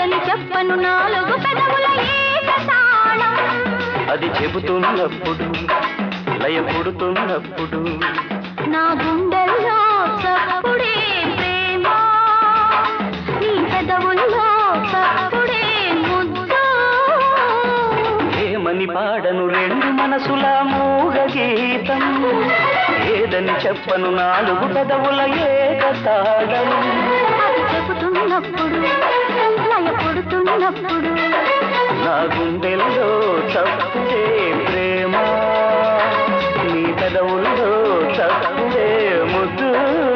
ఏదని చెప్పను నాలుగు పెదవుల ఏకతాళం అది చెబుతున్నప్పుడు లయ పుడుతున్నప్పుడు నా గుండెల్లో చప్పుడే ప్రేమ నీ పెదవుల్లో చప్పుడే ముద్దు ఏమని పాడను రెండు మనసుల మూగ గీతం ఏదని చెప్పను నాలుగు పెదవుల ఏకతాళం అది చెబుతున్నప్పుడు లయ పుడుతున్నప్పుడు నా గుండెల్లో చప్పుడే ప్రేమ నీ పెదవుల్లో చప్పుడే ముద్దు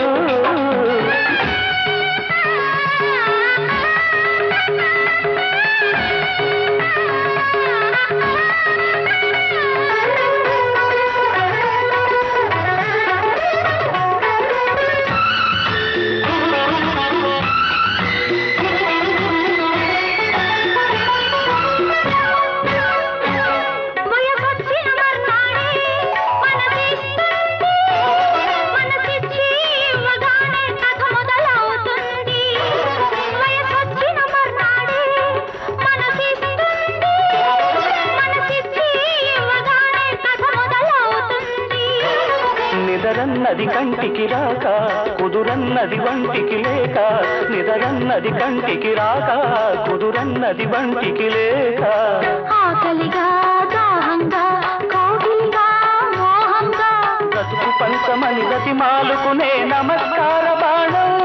నిదరన్నది కంటికి రాక కుదురన్నది వంటికి లేక నిదరన్నది కంటికి రాక కుదురన్నది వంటికి లేక ఆకలిగా దాహంగా కోగిలిగా మోహంగా బ్రతుకు పంచమని గతిమాలుకునే నమస్కార బాణం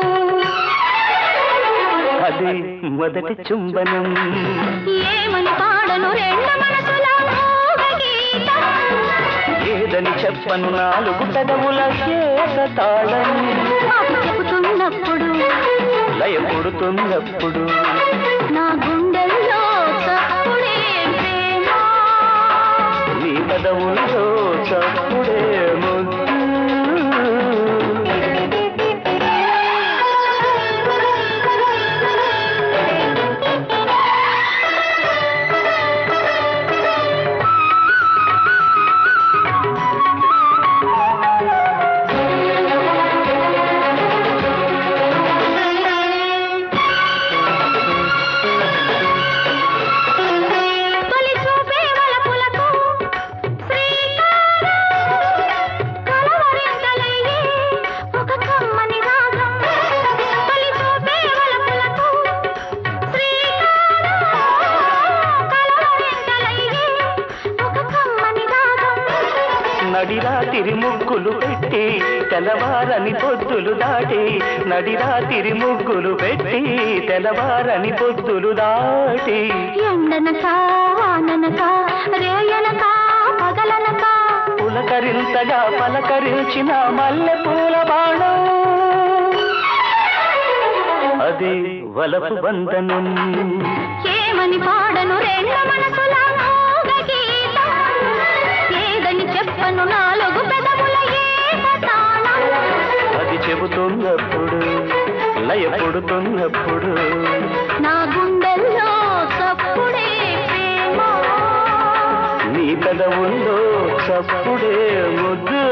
అది మొదటి చుంబనం ఏమని పాడను రెండు మనసుల మూగ గీతం ఏదని చెప్పను నాలుగు పెదవుల ఏకతాళం అది చెబుతున్నప్పుడు లయ పుడుతున్నప్పుడు నా గుండెల్లో చప్పుడే ప్రేమ నీ పెదవుల్లో చప్పుడే ముద్దు నడిరాతిరి ముగ్గులు పెట్టి తెల్లవారని పొద్దులు దాటి నడిరాతిరి ముగ్గులు పెట్టి తెల్లవారని పొద్దులు దాటి ఎండనక వాననక రేయనక పగలనక పులకరింతగా పలకరించిన మల్లె పూల బాణం అది వలపు బంధనం ఏమని పాడను రెండు మనసుల మూగ గీతం ఏదని చెప్పను నాలుగు పెదవుల ఏకతాళం అది చెబుతున్నప్పుడు లయ పుడుతున్నప్పుడు నా గుండెల్లో చప్పుడే ప్రేమ నీ పెదవుల్లో చప్పుడే ముద్దు